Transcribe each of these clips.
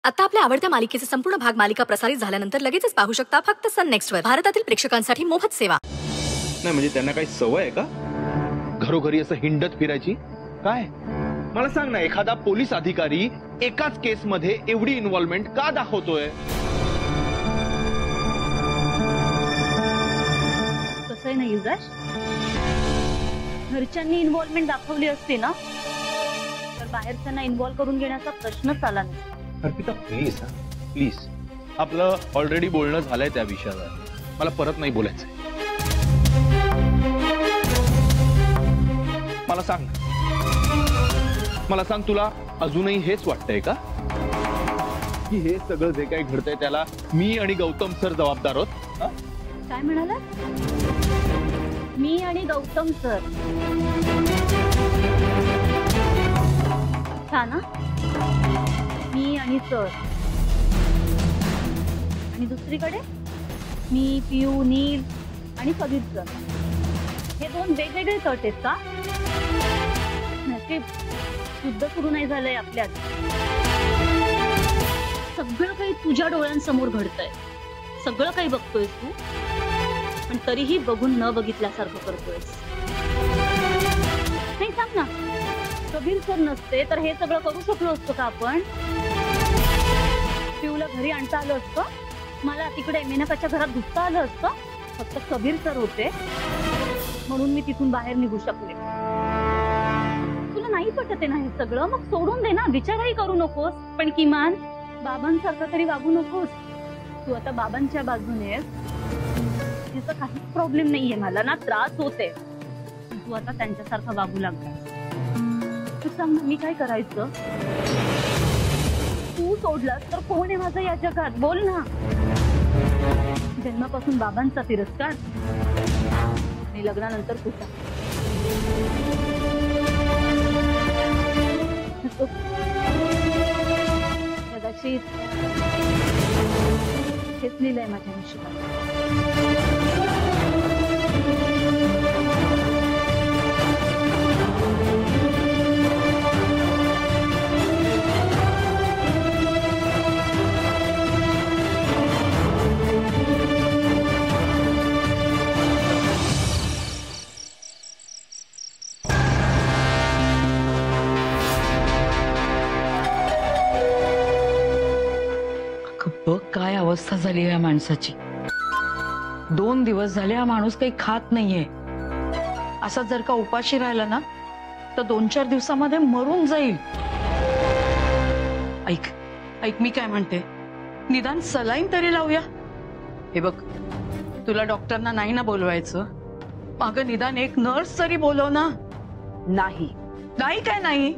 आता आपल्या आवडत्या मालिकेचे संपूर्ण भाग मालिका प्रसारित झाल्यानंतर लगेचच पाहू शकता फक्त सन नेक्स्ट वर. भारतातील प्रेक्षकांसाठी मोफत सेवा. नाही म्हणजे त्यांना काही सवय आहे का घरोघरी असं हिंडत फिरायची? काय मला सांग ना, एखादा पोलीस अधिकारी एकाच केस मध्ये एवढी इन्व्हॉल्वमेंट का दाखवतोय? कसं नाही युवराज, घरच्यांनी इन्व्हॉल्वमेंट दाखवली असते ना तर बाहेरच्यांना इन्व्हॉल्व करून घेण्याचा प्रश्नच आला नाही. अर्पिता प्लीज प्लीज, आपलं ऑलरेडी बोलणं झालंय त्या विषयावर, मला परत नाही बोलायचंय. मला सांग तुला अजूनही हेच वाटतंय का की हे सगळं जे काही घडतंय त्याला मी आणि गौतम सर जबाबदार आहोत? काय म्हणाला? मी आणि गौतम सर? हा ना, मी आणि सर, आणि दुसरीकडे मी, पियू, नील आणि कबीर सर. हे दोन वेगवेगळे तट आहेत का? नशीब युद्ध सुरू नाही झालंय आपल्यात. सगळं काही तुझ्या डोळ्यांसमोर घडतंय, सगळं काही बघतोयस तू, पण तरीही बघून न बघितल्यासारखं करतोयस. नाही सांग ना, कबीर सर नसते तर हे सगळं करू शकलो असतो का आपण? पिऊला घरी आणता आलं असतं, मला तिकडे मेनकाच्या घरात घुसता आलं असतं. फक्त कबीर सर होते म्हणून मी तिथून बाहेर निघू शकले. तुला नाही पटते ना हे सगळं? मग सोडून दे ना, विचारही करू नकोस, पण किमान बाबांसारखं तरी वागू नकोस. तू आता बाबांच्या बाजूने त्याचा काहीच प्रॉब्लेम नाहीये, मला ना त्रास होते. तू आता त्यांच्यासारखं वागू लागला. तू सांग मी काय करायचं? तू सोडलास तर कोण आहे माझं या जगात? बोल ना. जन्मापासून बाबांचा तिरस्कार आणि लग्नानंतर तुझा. कदाचित हेच लिहिलंय माझ्या नशिबात. बघ काय अवस्था झाली या माणसाची. 2 दिवस झाले हा माणूस काही खात नाहीये. असा जर का उपाशी राहिला ना तर 2-4 दिवसामध्ये मरून जाईल. ऐक ऐक, मी काय म्हणते, निदान सलाईन तरी लावूया. हे बघ, तुला डॉक्टरना नाही ना बोलवायचं, मागं निदान एक नर्स तरी बोलव ना. नाही नाही काय नाही?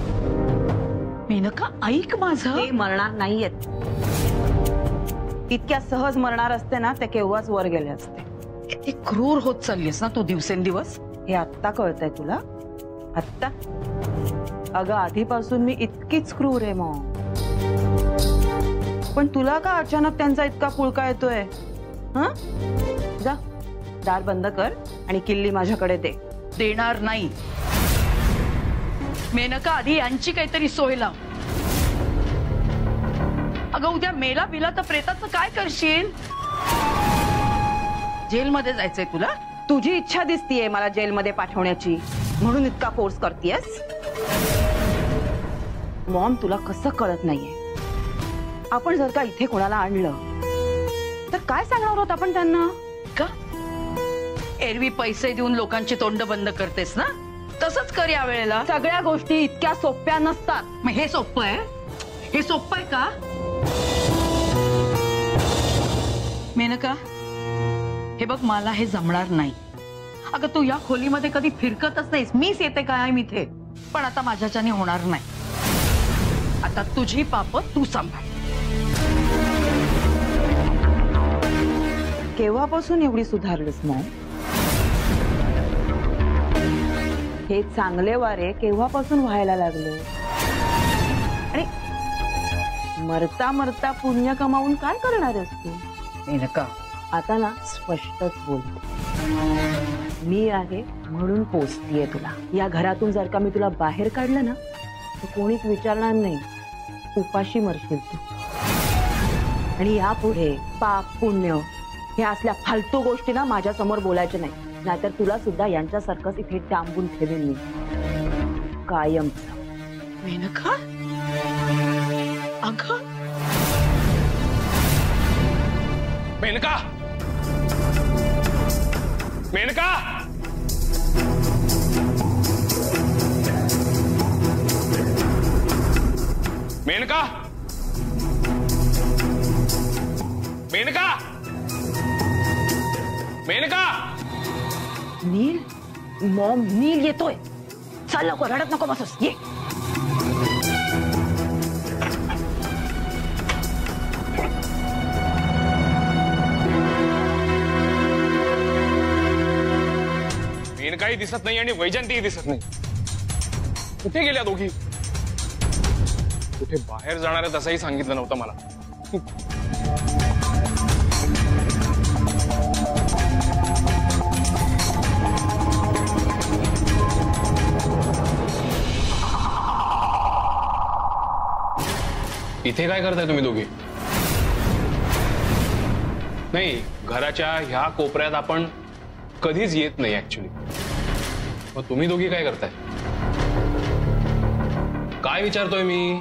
मेनका ऐक माझं. ते मरणार नाहीयेत. इतक्या सहज मरणार असते ना ते केव्हाच वर गेले असते. किती क्रूर होत चाललीस ना तू दिवसेंदिवस. हे आत्ता कळतंय तुला? आत्ता? अगं आधीपासून मी इतकीच क्रूर आहे मग. पण तुला का अचानक त्यांचा इतका पुळका येतोय? हं? जा दार बंद कर आणि किल्ली माझ्याकडे दे. देणार नाही मेनका, आधी यांची काहीतरी सोय लाव. अगं उद्या मेला बिला तर प्रेताचं काय करशील? जेलमध्ये जायचंय तुला? तुझी इच्छा दिसतीये मला जेलमध्ये पाठवण्याची, म्हणून इतका फोर्स करतेयस? मॉम, तुला कसं कळत नाहीये? आपण जर का इथे कोणाला आणलं तर काय सांगणार आहोत आपण त्यांना? का एरवी पैसे देऊन लोकांची तोंड बंद करतेस ना, तसंच कर या वेळेला. सगळ्या गोष्टी इतक्या सोप्या नसतात. मग हे सोपं आहे? हे सोपं आहे का मेनका? हे बघ, मला हे जमणार नाही. अगं तू या खोलीमध्ये कधी फिरकतच नाहीस, मीच येते कायम इथे. पण आता माझ्याच्याने होणार नाही. आता तुझी पाप तू सांभाळ. केव्हापासून एवढी सुधारलीस मॉम? हे चांगले वारे केव्हापासून व्हायला लागले? आणि मरता मरता पुण्य कमावून काय करणार आहेस तू? मेनका, आता ना स्पष्टच बोल. मी आहे म्हणून पोचतीये तुला. या घरातून जर का मी तुला बाहेर काढलं ना तर कोणीच विचारणार नाही, उपाशी मरशील तू. आणि यापुढे पाप पुण्य हे असल्या फालतू गोष्टी ना माझ्या समोर बोलायचे नाही, नाहीतर तुला सुद्धा यांच्यासारखंच इथे डांबून ठेवेन मी कायम. मेनका अगं मेनका, मेनका, मेनका, मेनका, मेनका. नील, मॉम, नील येतोय. चल लवकर, रडत नको बसस, ये. मेनकाही दिसत नाही आणि वैजंतीही दिसत नाही. कुठे गेल्या दोघी? कुठे बाहेर जाणार आहेत असंही सांगितलं नव्हतं मला. इथे काय करताय तुम्ही दोघी? नाही, घराच्या ह्या कोपऱ्यात आपण कधीच येत नाही ऍक्च्युली. मग तुम्ही दोघी काय करताय? काय विचारतोय मी?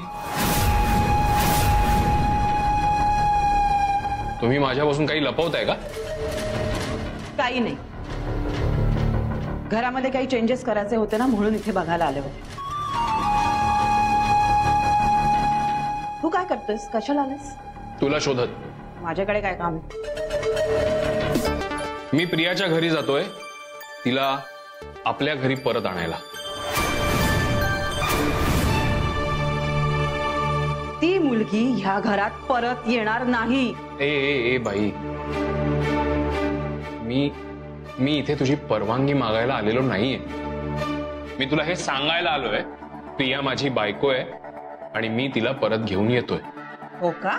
तुम्ही माझ्यापासून काही लपवताय का? काही नाही, घरामध्ये काही चेंजेस करायचे होते ना, म्हणून इथे बघायला आले होते. तू काय करतोयस? कशाला आलेस? तुला शोधत. माझ्याकडे काय काम? मी प्रियाच्या घरी जातोय, तिला आपल्या घरी परत आणायला. ती मुलगी ह्या घरात परत येणार नाही. ए ए ए बाई, मी इथे तुझी परवानगी मागायला आलेलो नाहीये. मी तुला हे सांगायला आलोय, प्रिया माझी बायको आहे आणि मी तिला परत घेऊन येतोय. हो का?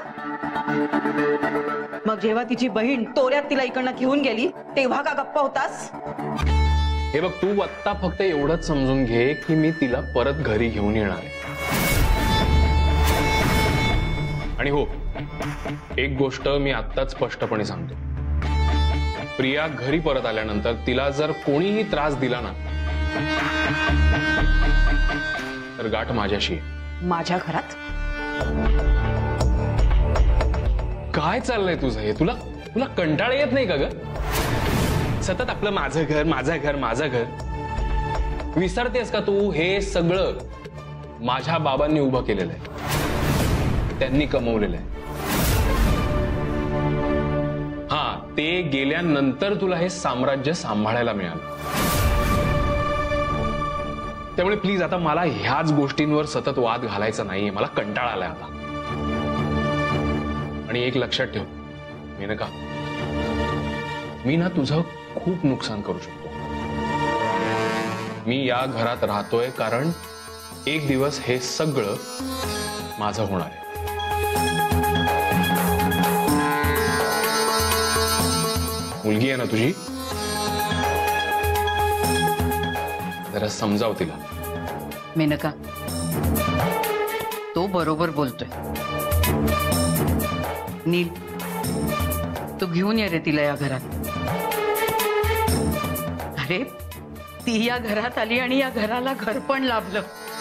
मग जेव्हा तिची बहीण तोऱ्यात तिला इकडनं घेऊन गेली तेव्हा का गप्पा होतास? हे बघ, तू आत्ता फक्त एवढंच समजून घे की मी तिला परत घरी घेऊन येणार आहे. आणि हो, एक गोष्ट मी आत्ताच स्पष्टपणे सांगतो, प्रिया घरी परत आल्यानंतर तिला जर कोणीही त्रास दिला ना, तर गाठ माझ्याशी. माझ्या घरात? काय चाललंय तुझं हे? तुला कंटाळा येत नाही का ग? सतत आपलं माझं घर, माझं घर, माझं घर. विसरतेस का तू? हे सगळं माझ्या बाबांनी उभं केलेलं आहे, त्यांनी कमवलेलं आहे. हा, ते गेल्यानंतर तुला हे साम्राज्य सांभाळायला मिळालं. त्यामुळे प्लीज आता मला ह्याच गोष्टींवर सतत वाद घालायचा नाहीये. मला कंटाळा आलाय आता. आणि एक लक्षात ठेव मेनका, मी ना तुझं खूप नुकसान करू शकतो. मी या घरात राहतोय कारण एक दिवस हे सगळं माझं होणार आहे. मुलगी आहे ना तुझी, जरा समजाव तिला. मेनका, तो बरोबर बोलतोय. नील, तू घेऊन ये रे तिला या घरात. अरे, ती या घरात आली आणि या घराला घर पण लाभलं.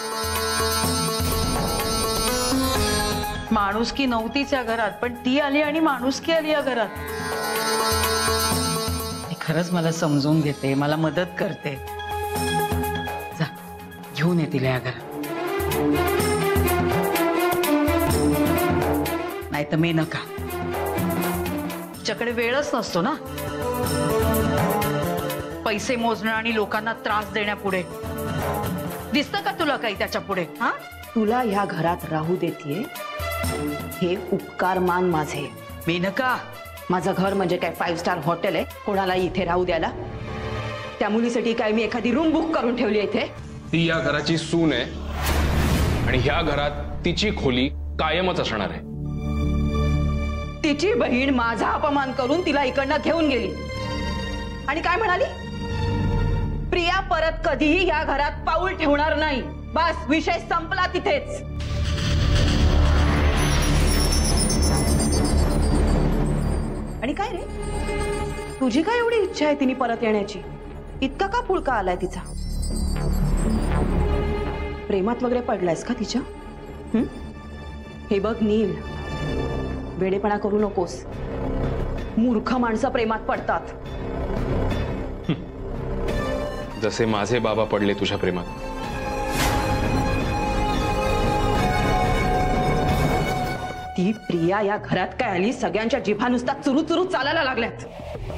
माणुसकी नव्हतीच या घरात, पण ती आली आणि माणुसकी आली या घरात. ती खरंच मला समजून घेते, मला मदत करते. जा, घेऊन ये तिला या घरात. नाही तर मेनका, तिच्याकडे वेळच नसतो ना पैसे मोजणं आणि लोकांना त्रास देण्यापुढे. दिसतं का तुला काही त्याच्या पुढे? हा, तुला ह्या घरात राहू देतीये हे उपकार मान माझे. मेनका, माझं घर म्हणजे काय 5 स्टार हॉटेल आहे कोणाला इथे राहू द्यायला? त्या मुलीसाठी काय मी एखादी रूम बुक करून ठेवली इथे? ती या घराची सून आहे आणि ह्या घरात तिची खोली कायमच असणार आहे. तिची बहीण माझा अपमान करून तिला इकडनं घेऊन गेली आणि काय म्हणाली? प्रिया परत कधीही या घरात पाऊल ठेवणार नाही. बस, विषय संपला तिथेच. तुझी काय एवढी इच्छा आहे तिने परत येण्याची? इतका का पुळका आलाय तिचा? प्रेमात वगैरे पडलायस का तिच्या? हे बघ नील, वेडेपणा करू नकोस. मूर्ख माणसं प्रेमात पडतात. जसे माझे बाबा पडले तुझ्या प्रेमात. ती प्रिया या घरात काय आली? सगळ्यांच्या जिभा नुसता चुरू चुरू चालायला लागल्यात.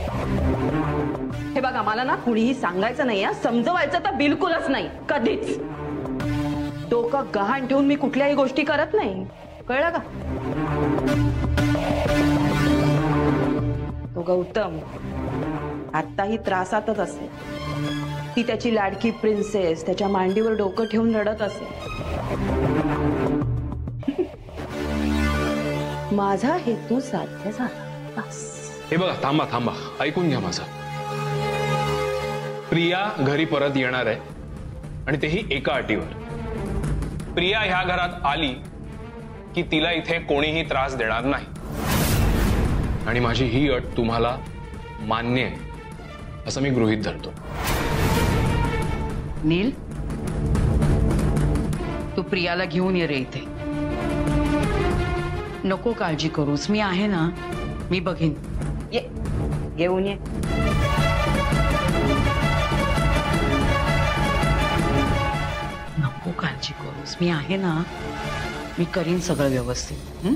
हे बघा, मला ना कुणीही सांगायचं नाही, समजवायचं तर बिलकुलच नाही, कधीच. डोकं गहाण ठेवून मी कुठल्याही गोष्टी करत नाही, कळलं का? तो गौतम आत्ताही त्रासातच असेल. ती त्याची लाडकी प्रिन्सेस त्याच्या मांडीवर डोकं ठेवून रडत असेल. माझा हेतू साध्य झाला. हे बघा, थांबा थांबा, ऐकून घ्या माझं. प्रिया घरी परत येणार आहे, आणि तेही एका अटीवर. प्रिया ह्या घरात आली की तिला इथे कोणीही त्रास देणार नाही. आणि माझी ही अट तुम्हाला मान्य आहे असं मी गृहीत धरतो. नील, तू प्रियाला घेऊन ये रे इथे. नको काळजी करूस, मी आहे ना, मी बघीन. ये, घेऊन ये. नको काळजी करूस, मी आहे ना, मी करीन सगळं व्यवस्थित.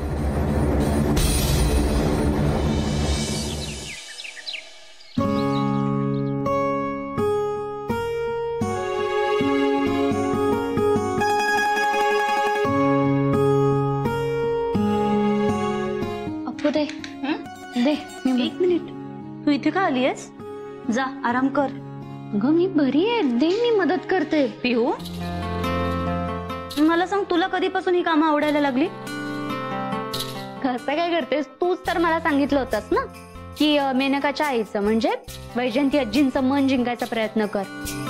दे दे. एक मिनिट, तू इथे का आली आहेस? जा आराम कर. अगं मी बरी आहे, दे, मी मदत करते. पिहू, मला सांग, तुला कधीपासून ही कामं आवडायला लागली? कसं काय करतेस? तूच तर मला सांगितलं होतंस ना की मेनकाच्या आईचं म्हणजे वैजयंती आजींचं मन जिंकायचा प्रयत्न कर.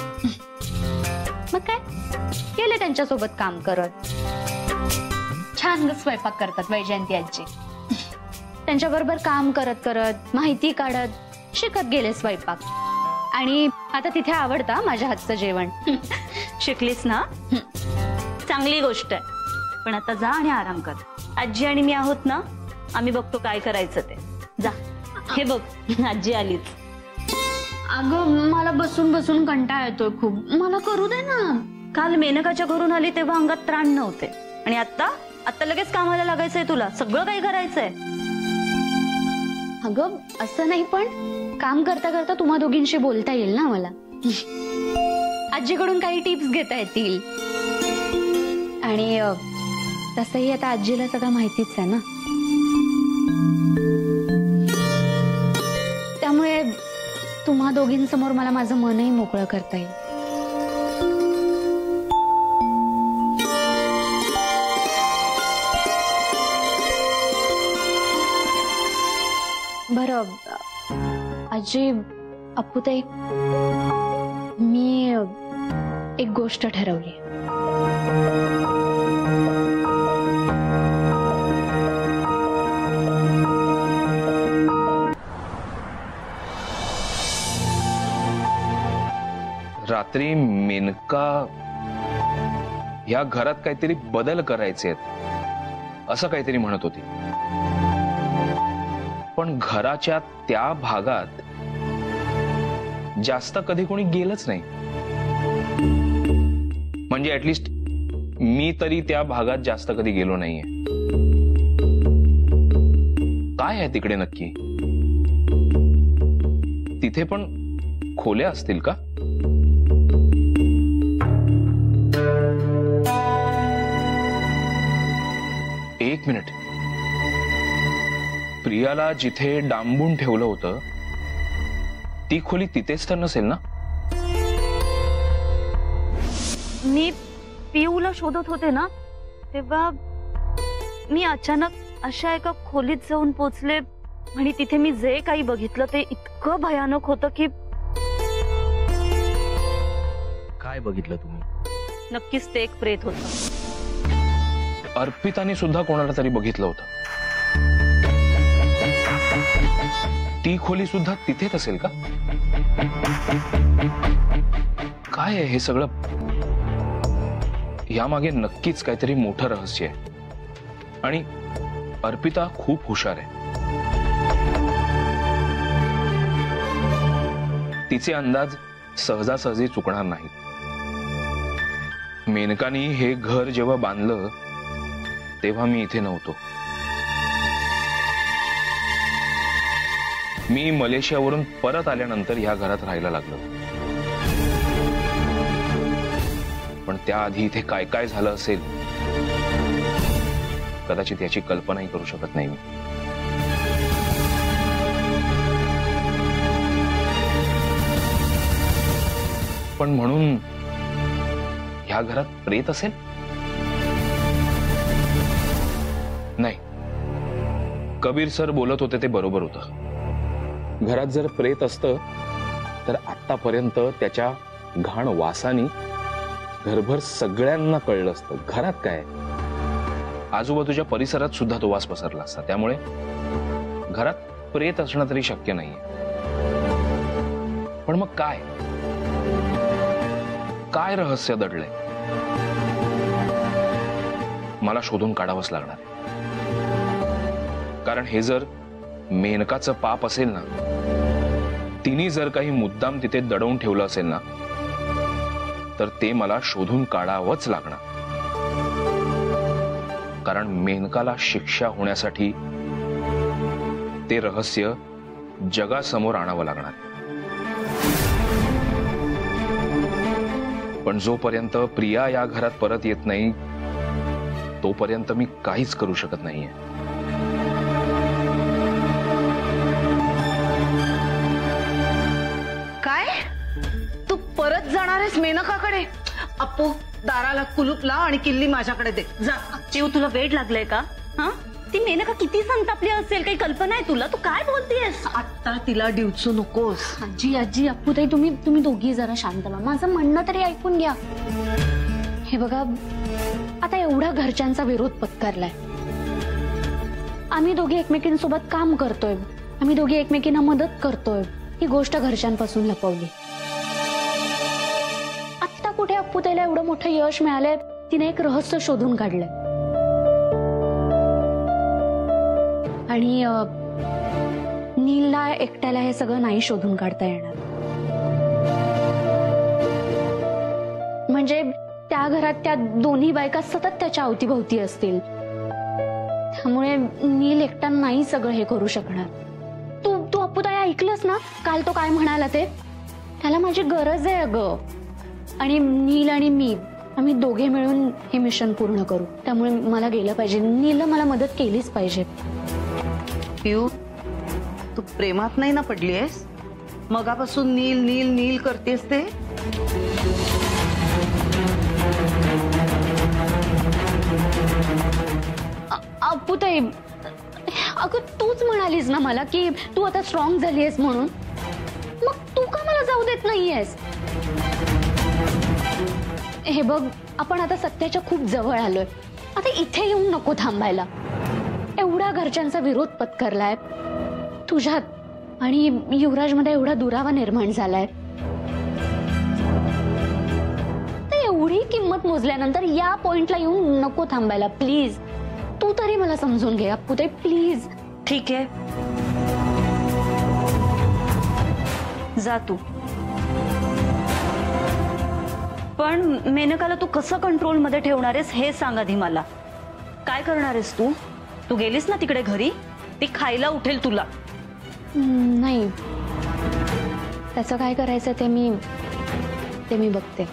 मग काय केलं त्यांच्यासोबत काम करत. छान स्वयंपाक करतात वैजयंती आजी. त्यांच्याबरोबर काम करत करत, माहिती काढत शिकत गेले स्वयंपाक. आणि आता तिथे आवडता माझ्या हातचं जेवण. शिकलीस ना, चांगली गोष्ट आहे. पण आता जा आणि आराम कर. आजी आणि मी आहोत ना, आम्ही बघतो काय करायचं ते. जा. हे बघ, आजी आलीच. अगं मला बसून बसून कंटाळा येतोय खूप, मला करू दे ना. काल मेनकाच्या घरून आली तेव्हा अंगात त्राण नव्हते, आणि आता लगेच कामाला लागायचंय तुला, सगळं काही करायचंय. अगं असं नाही, पण काम करता करता तुम्हा दोघींशी बोलता येईल ना मला. आजीकडून काही टिप्स घेता येतील. आणि तसंही आता आजीला सगळं माहितीच आहे ना, त्यामुळे तुम्हा दोघींसमोर मला माझं मनही मोकळं करता येईल. बरं आजी, अप्पूताई, मी एक गोष्ट ठरवली. रात्री मेनका या घरात काहीतरी बदल करायचे आहेत असं काहीतरी म्हणत होती. पण घराच्या त्या भागात जास्त कधी कोणी गेलंच नाही. म्हणजे ऍटलिस्ट मी तरी त्या भागात जास्त कधी गेलो नाहीये. काय आहे तिकडे नक्की? तिथे पण खोल्या असतील का? एक मिनिट, प्रियाला जिथे डांबून ठेवलं होतं ती खोली तिथेच तर नसेल ना? मी पिऊला शोधत होते ना, तेव्हा मी अचानक अशा एका खोलीत जाऊन पोचले, आणि तिथे मी जे काही बघितलं ते इतकं भयानक होतं की. काय बघितलं तुम्ही? नक्कीच ते एक प्रेत होतं. अर्पिताने सुद्धा कोणाला तरी बघितलं होतं. ती खोली सुद्धा तिथेच असेल का? काय आहे हे सगळं? यामागे नक्कीच काहीतरी मोठं रहस्य आहे आणि अर्पिता खूप हुशार आहे. तिचे अंदाज सहजासहजी चुकणार नाहीत. मेनकानी हे घर जेव्हा बांधलं तेव्हा मी इथे नव्हतो. मी मलेशियावरून परत आल्यानंतर ह्या घरात राहायला लागलो. पण त्याआधी इथे काय काय झालं असेल कदाचित याची कल्पनाही करू शकत नाही मी. पण म्हणून ह्या घरात प्रेत असेल? नाही, कबीर सर बोलत होते ते बरोबर होतं. घरात जर प्रेत असतं तर आतापर्यंत त्याच्या घाण वासानी घरभर सगळ्यांना कळलं असतं. घरात काय, आजूबाजूच्या परिसरात सुद्धा तो वास पसरला असता. त्यामुळे घरात प्रेत असणं तरी शक्य नाहीये. पण मग काय काय रहस्य दडलंय? मला शोधून काढावंच लागणार आहे. कारण हे जर मेनकाचं पाप असेल ना, तिने जर काही मुद्दाम तिथे दडवून ठेवलं असेल ना, तर ते मला शोधून काढावंच लागणार. कारण मेनकाला शिक्षा होण्यासाठी ते रहस्य जगासमोर आणावं लागणार. पण जोपर्यंत प्रिया या घरात परत येत नाही तोपर्यंत मी काहीच करू शकत नाहीये. काय तू परत जाणार आहेस मेनकाकडे? अप्पू, दाराला कुलूप लाव आणि किल्ली माझ्याकडे दे. जा. चिव, तुला वेड लागलंय का? हा, ती मेनका किती संतापली असेल, काही कल्पना आहे तुला? तू काय बोलतेस? आता तिला डिवचू नकोस. आजी आजी अप्पूताई, तुम्ही दोघी जरा शांत व्हा. माझं म्हणणं तरी ऐकून घ्या. हे बघा, आता एवढा घरच्यांचा विरोध पत्करलाय. आम्ही दोघी एकमेकींसोबत काम करतोय, आम्ही दोघी एकमेकींना मदत करतोय. ही गोष्ट घरच्यांपासून लपवली. आत्ता कुठे अप्पूताईला एवढं मोठं यश मिळालंय, तिने एक रहस्य शोधून काढलंय. आणि नीलला एकट्याला हे सगळं नाही शोधून काढता येणार. म्हणजे त्या घरात त्या दोन्ही बायका सतत त्याच्या अवतीभोवती असतील. त्यामुळे नील एकटा नाही सगळं हे करू शकणार. तू अप्पूताई ऐकलंस ना काल तो काय म्हणाला ते? त्याला माझी गरज आहे अगं. आणि नील आणि मी आम्ही दोघे मिळून हे मिशन पूर्ण करू. त्यामुळे मला गेलं पाहिजे. नीलला मला मदत केलीच पाहिजे. पिऊ, तू प्रेमात नाही ना पडली आहेस? मगापासून नील नील नील करतेस ते? अप्पूताई, अगं तूच म्हणालीस ना मला की तू आता स्ट्रॉंग झालीयस म्हणून. मग तू का मला जाऊ देत नाहीयेस? हे बघ, आपण आता सत्याच्या खूप जवळ आलोय. आता इथे येऊन नको थांबायला. एवढा घरच्यांचा विरोध पत्करलाय तुझ्यात आणि युवराजमध्ये एवढा दुरावा निर्माण झालाय. एवढी किंमत मोजल्यानंतर या पॉइंटला येऊन नको थांबायला. प्लीज तू तरी मला समजून घे अप्पूताई, प्लीज. ठीक आहे, जा तू. पण मेनकाला तू कसं कंट्रोल मध्ये ठेवणार आहेस हे सांग आधी मला. काय करणार आहेस तू? तू गेलीस ना तिकडे घरी, ती खायला उठेल तुला. नाही, त्याचं काय करायचं ते मी बघते.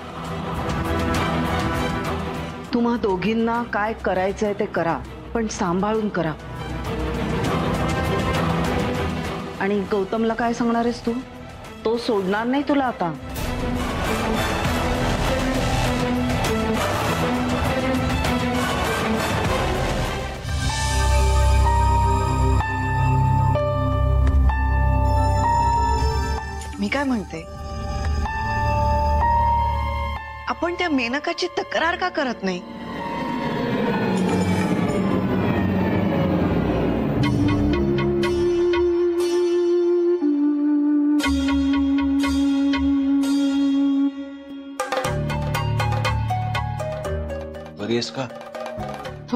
तुम्हा दोघींना काय करायचंय ते करा, पण सांभाळून करा. आणि गौतमला काय सांगणार आहेस तू? तो सोडणार नाही तुला आता. मी काय म्हणते, आपण त्या मेनकाची तक्रार का करत नाही? आहेस का? हो.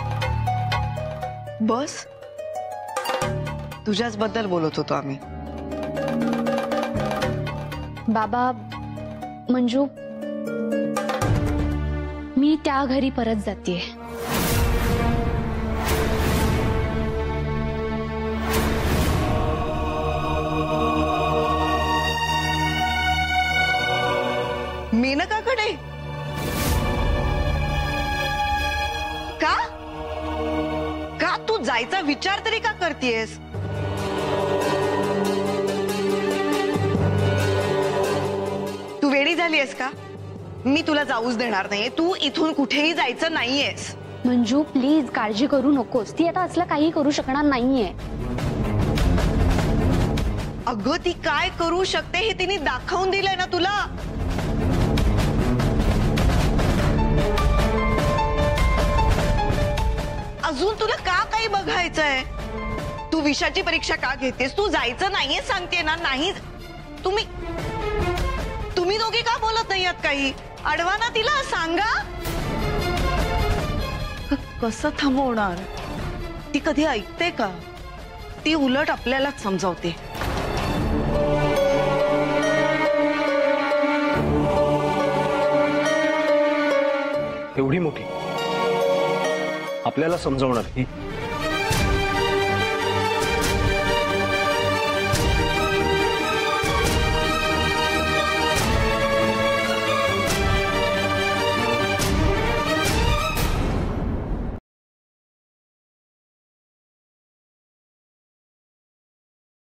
बस तुझ्याच बद्दल बोलत होतो आम्ही. बाबा, मंजू, मी त्या घरी परत जातेय. मेनकाकडे? का? का तू जायचा विचार तरी का करतेयस? तू वेडी झालीयस का? मी तुला जाऊच देणार नाहीये. तू इथून कुठेही जायचं नाहीयेस. मंजू, प्लीज काळजी करू नकोस. ती आता असलं काही करू शकणार नाहीये. अगं, ती काय करू शकते हे तिने दाखवून दिलंय ना तुला. अजून तुला का काही बघायचंय? तू विषाची परीक्षा का घेतेस? तू जायचं नाहीये सांगते ना. नाही, तुम्ही दोघे का बोलत नाही आहात काही? अडवा ना तिला, सांगा. कसं थांबवणार? ती कधी ऐकते का? ती उलट आपल्यालाच समजावते. एवढी मोठी आपल्याला समजवणार ही?